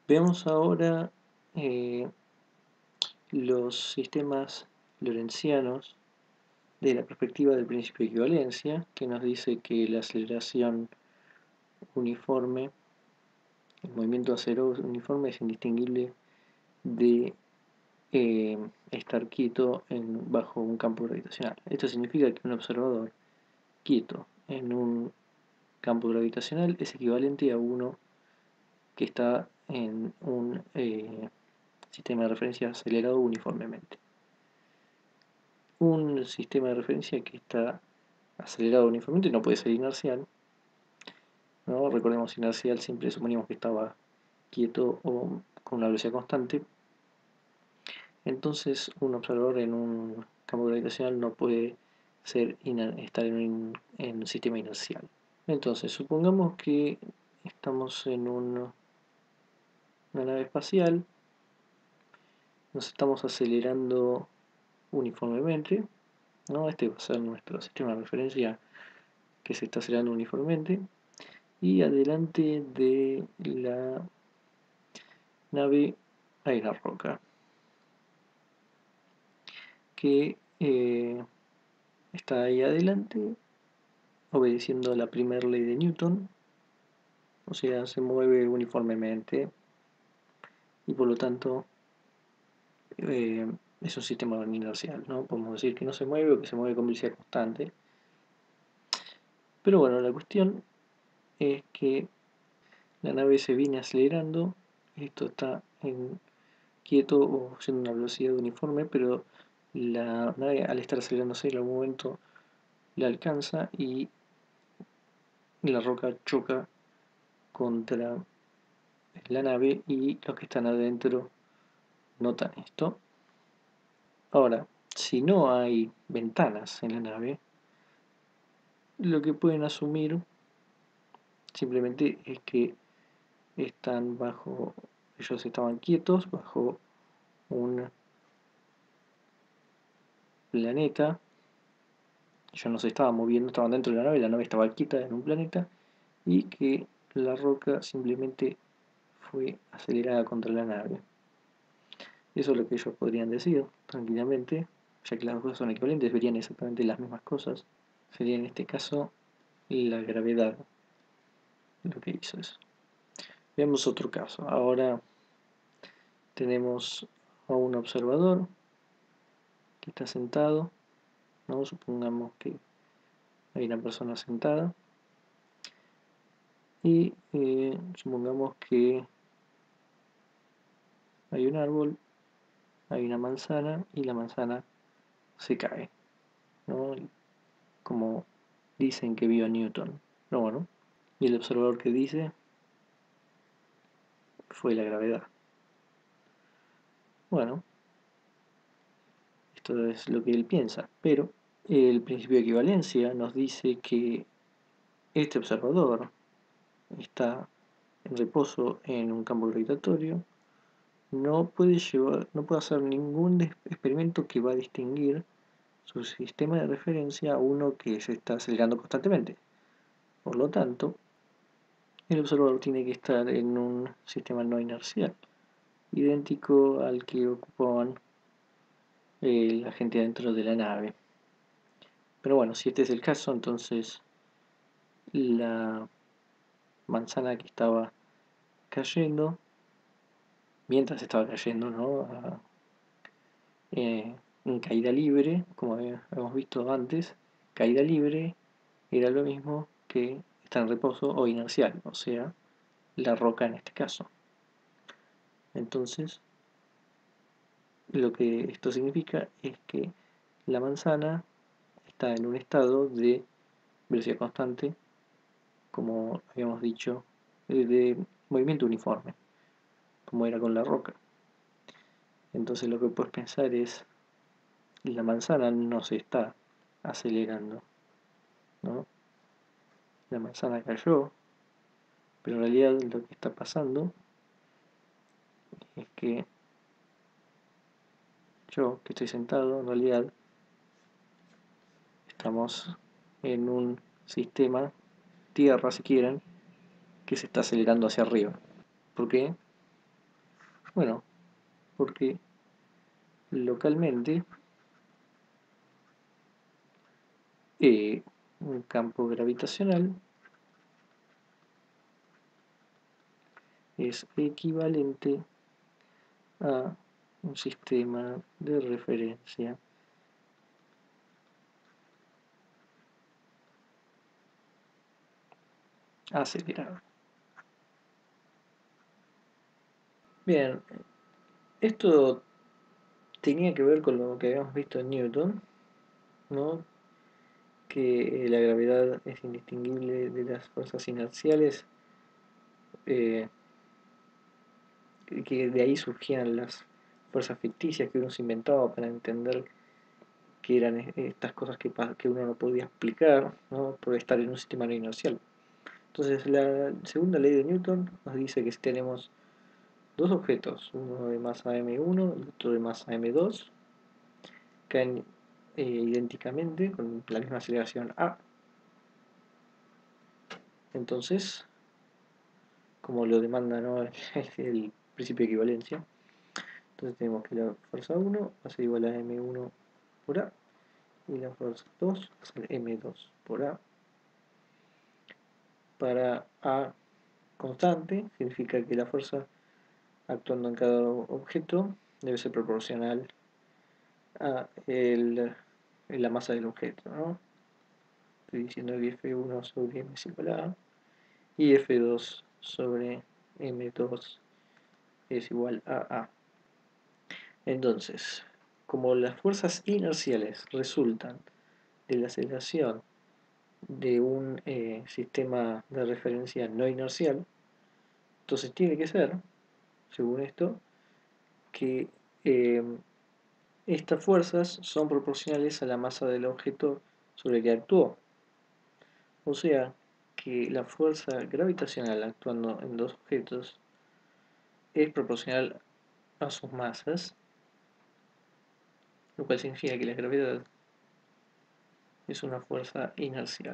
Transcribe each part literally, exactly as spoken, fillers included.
Veamos ahora eh, los sistemas lorentzianos de la perspectiva del principio de equivalencia, que nos dice que la aceleración uniforme, el movimiento acero uniforme es indistinguible de eh, estar quieto en, bajo un campo gravitacional. Esto significa que un observador quieto en un campo gravitacional es equivalente a uno que está en un eh, sistema de referencia acelerado uniformemente. Un sistema de referencia que está acelerado uniformemente no puede ser inercial, ¿no? Recordemos, inercial siempre suponíamos que estaba quieto o con una velocidad constante. Entonces un observador en un campo gravitacional no puede ser estar en un, en un sistema inercial. Entonces supongamos que estamos en un, una nave espacial, nos estamos acelerando uniformemente, ¿no? Este va a ser nuestro sistema de referencia que se está acelerando uniformemente, y adelante de la nave hay una roca que eh, está ahí adelante obedeciendo la primera ley de Newton, o sea, se mueve uniformemente y por lo tanto eh, es un sistema inercial, ¿no? Podemos decir que no se mueve o que se mueve con velocidad constante. Pero bueno, la cuestión es que la nave se viene acelerando, esto está en quieto o siendo una velocidad uniforme, pero la nave al estar acelerándose en algún momento la alcanza y la roca choca contra la nave y los que están adentro notan esto. Ahora, si no hay ventanas en la nave, lo que pueden asumir simplemente es que están bajo, ellos estaban quietos bajo un planeta, ellos no se estaban moviendo, estaban dentro de la nave, la nave estaba quieta en un planeta y que la roca simplemente fue acelerada contra la nave. Eso es lo que ellos podrían decir tranquilamente, ya que las dos cosas son equivalentes, verían exactamente las mismas cosas. Sería en este caso la gravedad lo que hizo eso. Veamos otro caso. Ahora tenemos a un observador que está sentado, ¿no? Supongamos que hay una persona sentada y eh, supongamos que hay un árbol, hay una manzana y la manzana se cae, ¿no? Como dicen que vio Newton. Pero bueno, y el observador que dice fue la gravedad. Bueno, esto es lo que él piensa, pero el principio de equivalencia nos dice que este observador está en reposo en un campo gravitatorio, no puede, llevar, no puede hacer ningún experimento que va a distinguir su sistema de referencia a uno que se está acelerando constantemente. Por lo tanto, el observador tiene que estar en un sistema no inercial, idéntico al que ocupaban eh, la gente dentro de la nave. Pero bueno, si este es el caso, entonces la manzana que estaba cayendo, mientras estaba cayendo, ¿no? A, eh, en caída libre, como hemos visto antes, caída libre era lo mismo que estar en reposo o inercial, o sea, la roca en este caso. Entonces, lo que esto significa es que la manzana está en un estado de velocidad constante, como habíamos dicho, de movimiento uniforme, como era con la roca. Entonces lo que puedes pensar es, la manzana no se está acelerando, ¿no? La manzana cayó, pero en realidad lo que está pasando es que yo, que estoy sentado, en realidad estamos en un sistema, tierra si quieren, que se está acelerando hacia arriba. ¿Por qué? Bueno, porque localmente eh, un campo gravitacional es equivalente a un sistema de referencia acelerado. Bien, esto tenía que ver con lo que habíamos visto en Newton, ¿no? Que la gravedad es indistinguible de las fuerzas inerciales, eh, que de ahí surgían las fuerzas ficticias que uno se inventaba para entender que eran estas cosas que, que uno no podía explicar, ¿no? Por estar en un sistema no inercial. Entonces la segunda ley de Newton nos dice que si tenemos dos objetos, uno de masa eme uno y otro de masa eme dos, caen eh, idénticamente con la misma aceleración a. Entonces, como lo demanda, ¿no? el principio de equivalencia, entonces tenemos que la fuerza uno va a ser igual a eme uno por a y la fuerza dos va a ser eme dos por a. Para a constante significa que la fuerza actuando en cada objeto debe ser proporcional a el, la masa del objeto, ¿no? Estoy diciendo que efe uno sobre eme es igual a a y efe dos sobre eme dos es igual a a. Entonces, como las fuerzas inerciales resultan de la aceleración de un eh, sistema de referencia no inercial, entonces tiene que ser, según esto, que eh, estas fuerzas son proporcionales a la masa del objeto sobre el que actuó. O sea, que la fuerza gravitacional actuando en dos objetos es proporcional a sus masas, lo cual significa que la gravedad es una fuerza inercial.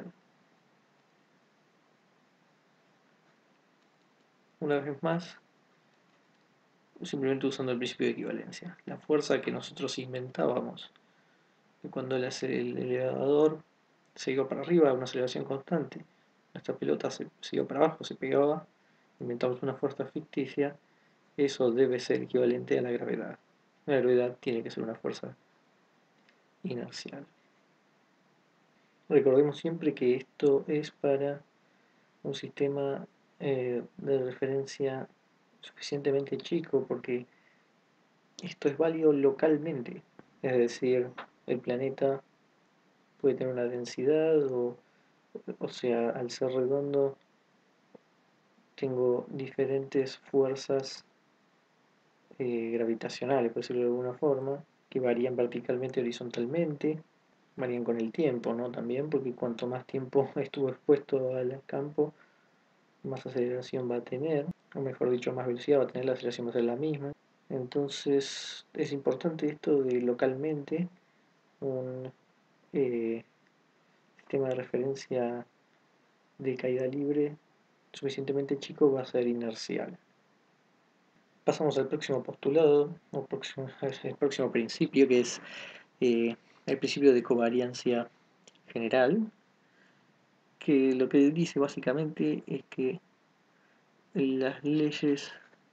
Una vez más, simplemente usando el principio de equivalencia. La fuerza que nosotros inventábamos cuando el elevador se iba para arriba a una aceleración constante, nuestra pelota se, se iba para abajo, se pegaba, inventamos una fuerza ficticia, eso debe ser equivalente a la gravedad. La gravedad tiene que ser una fuerza inercial. Recordemos siempre que esto es para un sistema eh, de referencia suficientemente chico, porque esto es válido localmente, es decir, el planeta puede tener una densidad, o, o sea, al ser redondo tengo diferentes fuerzas eh, gravitacionales, por decirlo de alguna forma, que varían verticalmente y horizontalmente, varían con el tiempo, ¿no? También, porque cuanto más tiempo estuvo expuesto al campo, más aceleración va a tener, o mejor dicho, más velocidad va a tener, la aceleración va a ser la misma. Entonces, es importante esto de localmente un eh, sistema de referencia de caída libre suficientemente chico va a ser inercial. Pasamos al próximo postulado, o próximo, el próximo principio, que es eh, el principio de covariancia general, que lo que dice básicamente es que las leyes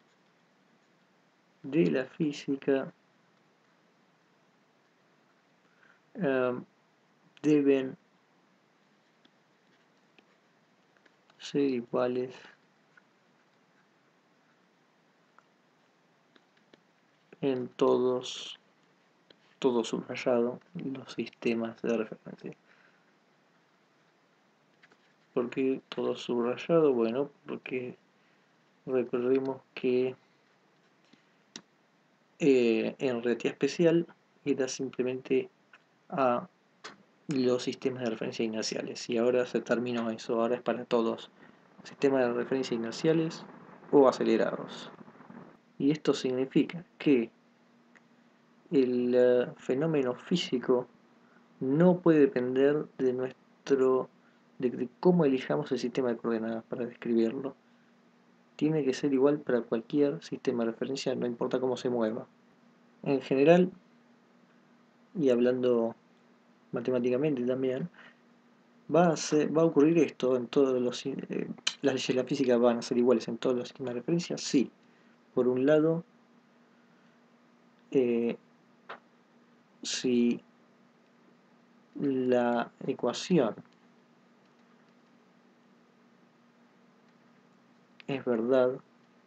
de la física um, deben ser iguales en todos, todo subrayado, los sistemas de referencia. ¿Por qué todo subrayado? Bueno, porque recordemos que eh, en relatividad especial era simplemente a los sistemas de referencia inerciales, y ahora se terminó eso, ahora es para todos, sistemas de referencia inerciales o acelerados. Y esto significa que el uh, fenómeno físico no puede depender de nuestro de, de cómo elijamos el sistema de coordenadas para describirlo, tiene que ser igual para cualquier sistema de referencia, no importa cómo se mueva. En general, y hablando matemáticamente también, va a, ser, va a ocurrir esto en todos los... Eh, las leyes de la física van a ser iguales en todos los sistemas de referencia, sí. Por un lado, eh, si la ecuación es verdad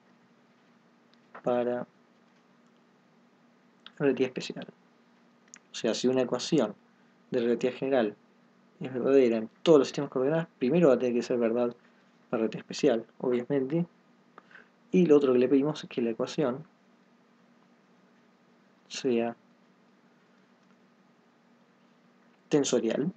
para relatividad especial. O sea, si una ecuación de relatividad general es verdadera en todos los sistemas coordenadas, primero va a tener que ser verdad para relatividad especial, obviamente. Y lo otro que le pedimos es que la ecuación sea tensorial.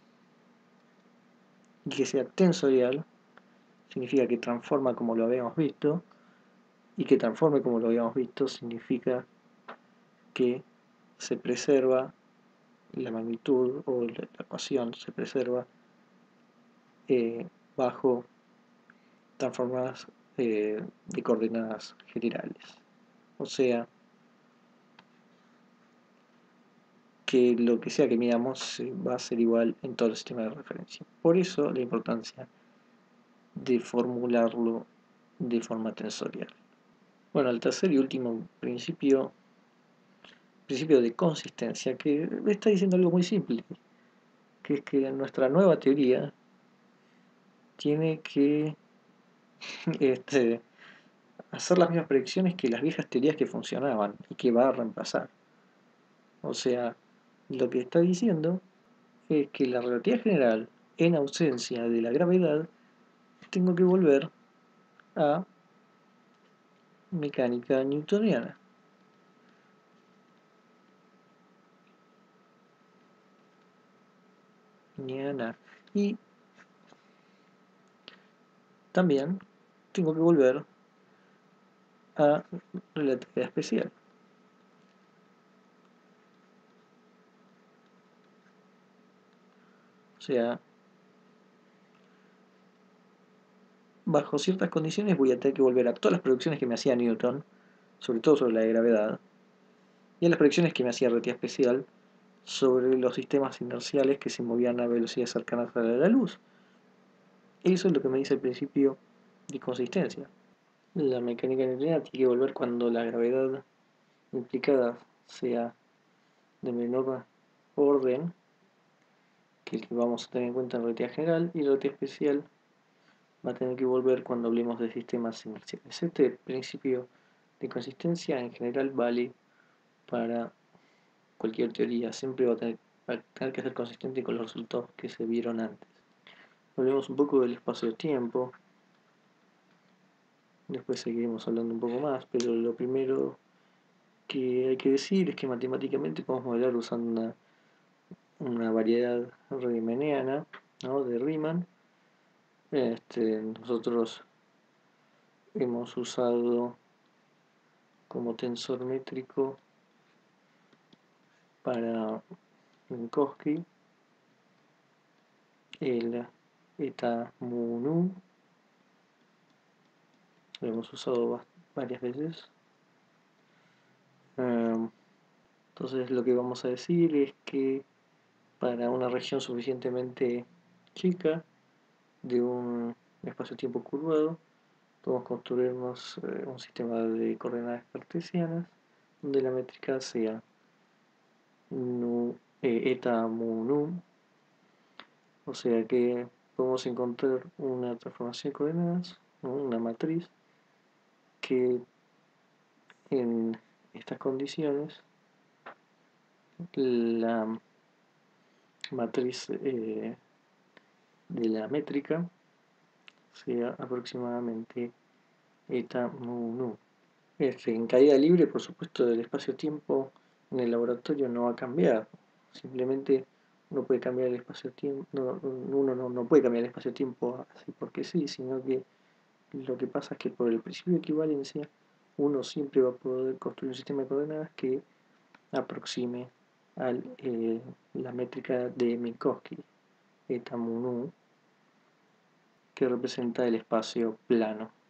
Y que sea tensorial significa que transforma como lo habíamos visto. Y que transforme como lo habíamos visto significa que se preserva la magnitud o la ecuación se preserva eh, bajo transformadas eh, de coordenadas generales. O sea, que lo que sea que midamos va a ser igual en todo el sistema de referencia. Por eso la importancia de formularlo de forma tensorial. Bueno, el tercer y último principio, principio de consistencia, que está diciendo algo muy simple, que es que nuestra nueva teoría tiene que este, hacer las mismas predicciones que las viejas teorías que funcionaban y que va a reemplazar. O sea, lo que está diciendo es que la relatividad general, en ausencia de la gravedad, tengo que volver a mecánica newtoniana. Y también tengo que volver a relatividad especial. O sea, bajo ciertas condiciones voy a tener que volver a todas las predicciones que me hacía Newton, sobre todo sobre la de gravedad, y a las predicciones que me hacía relatividad especial sobre los sistemas inerciales que se movían a velocidades cercanas a la de la luz. Eso es lo que me dice el principio de consistencia. La mecánica newtoniana tiene que volver cuando la gravedad implicada sea de menor orden que el que vamos a tener en cuenta en relatividad general, y relatividad especial va a tener que volver cuando hablemos de sistemas inerciales. Este principio de consistencia en general vale para cualquier teoría, siempre va a tener, va a tener que ser consistente con los resultados que se vieron antes. Hablemos un poco del espacio-tiempo, después seguiremos hablando un poco más, pero lo primero que hay que decir es que matemáticamente podemos modelar usando una, una variedad riemanniana, ¿no?, de Riemann. Este, nosotros hemos usado como tensor métrico para Minkowski el eta mu nu, lo hemos usado varias veces. Entonces lo que vamos a decir es que para una región suficientemente chica de un espacio-tiempo curvado podemos construirnos eh, un sistema de coordenadas cartesianas donde la métrica sea nu, eh, eta mu nu, o sea que podemos encontrar una transformación de coordenadas, ¿no?, una matriz que en estas condiciones la matriz eh, de la métrica sea aproximadamente eta mu nu. Este, en caída libre, por supuesto, del espacio-tiempo en el laboratorio no va a cambiar. Simplemente uno puede cambiar el espacio-tiempo, no, uno no, no puede cambiar el espacio-tiempo así porque sí, sino que lo que pasa es que por el principio de equivalencia uno siempre va a poder construir un sistema de coordenadas que aproxime a eh, la métrica de Minkowski, eta mu nu, que representa el espacio plano.